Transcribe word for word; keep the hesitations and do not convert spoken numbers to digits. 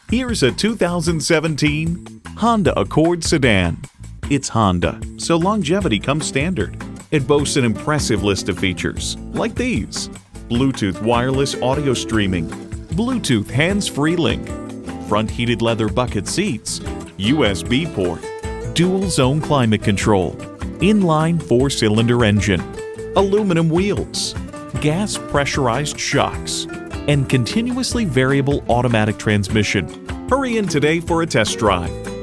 Here's a two thousand seventeen Honda Accord sedan. It's Honda, so longevity comes standard. It boasts an impressive list of features, like these: Bluetooth wireless audio streaming, Bluetooth hands-free link, front heated leather bucket seats, U S B port, dual zone climate control, inline four-cylinder engine, aluminum wheels, gas pressurized shocks, and continuously variable automatic transmission. Hurry in today for a test drive.